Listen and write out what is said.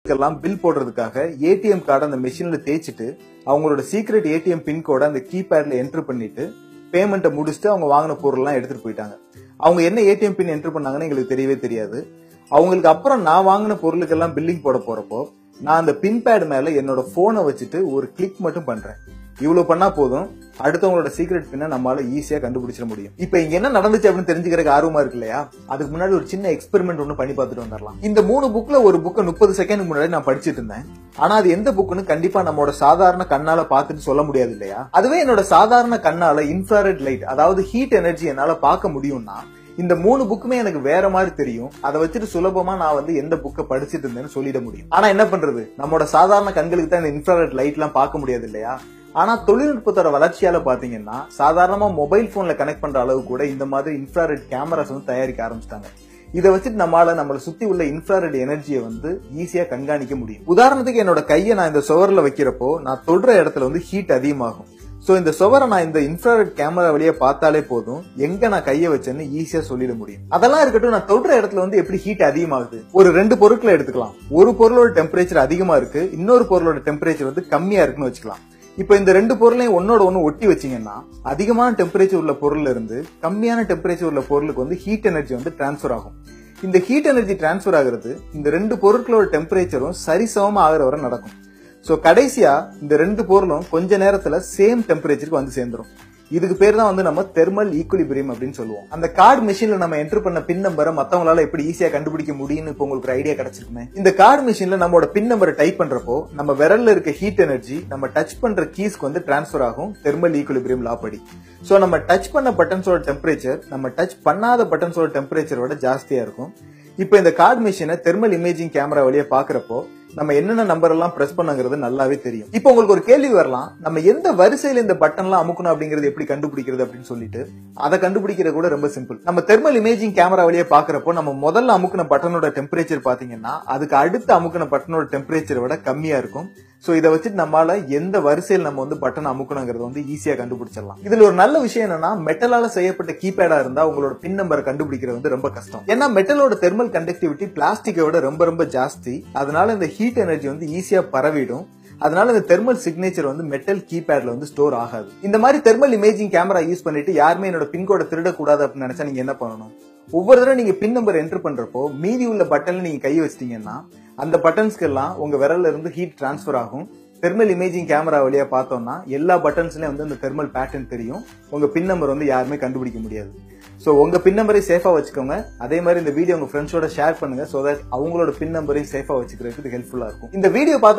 எல்லாம் பில் போடுறதுக்காக ATM card அந்த மெஷின்ல தேய்ச்சிட்டு அவங்களோட சீக்ரெட் ஏடிஎம் பின் கோட அந்த கீபேட்ல என்டர் பண்ணிட்டு பேமெண்ட்டை முடிச்சுட்டு அவங்க வாங்கின பொருள் எல்லாம் எடுத்துட்டு போயிட்டாங்க. அவங்க என்ன ஏடிஎம் பின் என்டர் பண்ணாங்கன்னு எங்களுக்கு தெரியவே தெரியாது. அவங்களுக்கு அப்புறம் நான் வாங்கின பொருளுக்கெல்லாம் பில்லிங் போட போறப்போ நான் அந்த பின் பேட் மேல என்னோட போனை வச்சுட்டு ஒரு கிளிக் மட்டும் பண்றேன். இவ்வளவு பண்ணா போதும், அடுத்தவங்களோட சீக்ரெட் பின்ன நம்மளால ஈஸியா கண்டுபிடிச்சிட முடியும். இப்ப இங்க என்ன நடந்துச்சு அப்படின்னு தெரிஞ்சுக்கிறதுக்கு ஆர்வமா இருக்கு இல்லையா? அதுக்கு முன்னாடி ஒரு சின்ன எக்ஸ்பெரிமெண்ட் ஒண்ணு பண்ணி பார்த்துட்டு வந்துடலாம். இந்த 3 புக்ல ஒரு புக்கை 30 செகண்ட் முன்னாடி நான் படிச்சிட்டு இருந்தேன். ஆனா அது எந்த புக்குன்னு கண்டிப்பா நம்மளோட சாதாரண கண்ணால பார்த்துட்டு சொல்ல முடியாது இல்லையா? அதுவே என்னோட சாதாரண கண்ணால இன்ஃப்ராரெட் லைட், அதாவது ஹீட் எனர்ஜி என்னால பார்க்க முடியும்னா இந்த 3 புக்குமே எனக்கு வேற மாதிரி தெரியும். அதை வச்சுட்டு சுலபமா நான் எந்த புக்கை படிச்சுட்டு இருந்தேன்னு சொல்லிட முடியும். ஆனா என்ன பண்றது, நம்மளோட சாதாரண கண்களுக்கு தான் இந்த இன்ஃப்ராரெட் லைட் எல்லாம் பார்க்க முடியாது இல்லையா? ஆனா தொழில்நுட்பத்தோட வளர்ச்சியால பாத்தீங்கன்னா சாதாரணமா மொபைல் போன்ல கனெக்ட் பண்ற அளவு கூட இந்த மாதிரி இன்ஃப்ராரெட் கேமராஸ் தயாரிக்க ஆரம்பிச்சிட்டாங்க. இதை வச்சுட்டு நம்மளை சுத்தி உள்ள இன்ஃப்ராரெட் எனர்ஜியை ஈஸியா கண்காணிக்க முடியும். உதாரணத்துக்கு என்னோட கையை நான் இந்த சுவர்ல வைக்கிறப்போ நான் தொடுற இடத்துல ஹீட் அதிகமாகும். சோ இந்த சுவரை நான் இந்த இன்ஃப்ராரெட் கேமரா வழியா பார்த்தாலே போதும் எங்க நான் கையை வச்சேன்னு ஈஸியா சொல்லிட முடியும். அதெல்லாம் இருக்கட்டும், நான் தொடுற இடத்துல எப்படி ஹீட் அதிகமாகுது? ஒரு 2 பொருட்களை எடுத்துக்கலாம். ஒரு பொருளோட டெம்பரேச்சர் அதிகமா இருக்கு, இன்னொரு பொருளோட டெம்பரேச்சர் கம்மியா இருக்குன்னு வச்சுக்கலாம். இப்ப இந்த 2 பொருளையும் ஒன்னோட ஒண்ணு ஒட்டி வச்சீங்கன்னா அதிகமான டெம்பரேச்சர் உள்ள பொருள்ல இருந்து கம்மியான டெம்பரேச்சர் உள்ள பொருளுக்கு ஹீட் எனர்ஜி டிரான்ஸ்பர் ஆகும். இந்த ஹீட் எனர்ஜி டிரான்ஸ்பர் ஆகுறது இந்த 2 பொருட்களோட டெம்பரேச்சரும் சரிசமமா ஆகிற வரை நடக்கும். சோ கடைசியா இந்த 2 பொருளும் கொஞ்ச நேரத்துல சேம் டெம்பரேச்சருக்கு சேர்ந்துரும். இதுக்கு பேர் தான் நம்ம தெர்மல் ஈக்குலிபிரியம் அப்படின்னு சொல்லுவோம். அந்த கார்டு மெஷின்ல நம்ம என்டர் பண்ண பின் நம்பரை மத்தவங்களால எப்படி ஈஸியா கண்டுபிடிக்க முடியும்னு இப்போ உங்களுக்கு ஐடியா கிடைச்சிருக்குமே. இந்த கார்டு மெஷின்ல நம்மளோட பின் நம்பரை டைப் பண்றப்போ நம்ம விரல்ல இருக்க ஹீட் எனர்ஜி நம்ம டச் பண்ற கீஸ்க்கு டிரான்ஸ்பர் ஆகும் தெர்மல் ஈக்குலிபிரியம் லா படி. சோ நம்ம டச் பண்ண பட்டன்ஸோட டெம்பரேச்சர் நம்ம டச் பண்ணாத பட்டன்ஸோட டெம்பரேச்சரோட ஜாஸ்தியா இருக்கும். இப்போ இந்த கார்டு மெஷினை தெர்மல் இமேஜிங் கேமரா வழியா பாக்குறப்போ நம்ம என்னென்ன நம்பர் எல்லாம் பிரஸ் பண்ணுங்கிறது நல்லாவே தெரியும். இப்போ உங்களுக்கு ஒரு கேள்வி வரலாம், நம்ம எந்த வரிசையில இந்த பட்டன் எல்லாம் அமுக்கணும் அப்படிங்கறது எப்படி கண்டுபிடிக்கிறது அப்படின்னு சொல்லிட்டு. அதை கண்டுபிடிக்கிறது கூட ரொம்ப சிம்பிள். நம்ம தெர்மல் இமேஜிங் கேமரா வழியா பாக்குறப்போ நம்ம முதல்ல அமுக்கின பட்டனோட டெம்பரேச்சர் பாத்தீங்கன்னா அதுக்கு அடுத்து அமுக்கின பட்டனோட டெம்பரேச்சரை விட கம்மியா இருக்கும். சோ இதை வச்சுட்டு நம்மளால எந்த வரிசையில் நம்ம பட்டன் அமுக்கணுங்கிறது ஈஸியா கண்டுபிடிச்சிடலாம். இதுல ஒரு நல்ல விஷயம் என்னன்னா, மெட்டலால செய்யப்பட்ட கீபேடா இருந்தா உங்களோட பின் நம்பரை கண்டுபிடிக்கிறது ரொம்ப கஷ்டம். ஏன்னா மெட்டலோட தெர்மல் கண்டக்டிவிட்டி பிளாஸ்டிக்கை விட ரொம்ப ரொம்ப ஜாஸ்தி. அதனால இந்த ஹீட் எனர்ஜி ஈஸியா பரவிடும். அதனால இந்த தெர்மல் சிக்னேச்சர் மெட்டல் கீபேட்ல ஸ்டோர் ஆகாது. இந்த மாதிரி தெர்மல் இமேஜிங் கேமரா யூஸ் பண்ணிட்டு யாருமே என்னோட பின்கோட திருடக்கூடாது அப்படின்னு நினைச்சா நீங்க என்ன பண்ணணும்? ஒவ்வொரு தடவை நீங்க பின் நம்பர் என்டர் பண்றப்போ மீதி உள்ள பட்டன்ல நீங்க கை வச்சிட்டீங்கன்னா அந்த பட்டன்ஸ்க்கு எல்லாம் உங்க விரல்ல இருந்து ஹீட் டிரான்ஸ்பர் ஆகும். தெர்மல் இமேஜிங் கேமரா வழியா பார்த்தோம்னா எல்லா பட்டன்ஸ்லயும் இந்த தெர்மல் பேட்டர்ன் தெரியும். உங்க பின் நம்பர் யாருமே கண்டுபிடிக்க முடியாது. சோ உங்க பின் நம்பரை சேஃபா வச்சுக்கோங்க. அதே மாதிரி இந்த வீடியோ உங்க ஃப்ரெண்ட்ஸோட ஷேர் பண்ணுங்க. சோ தட் அவங்களோட பின் நம்பரையும் சேஃபா வச்சுக்கிறதுக்கு ஹெல்ப்ஃபுல்லா இருக்கும். இந்த வீடியோ பார்த்து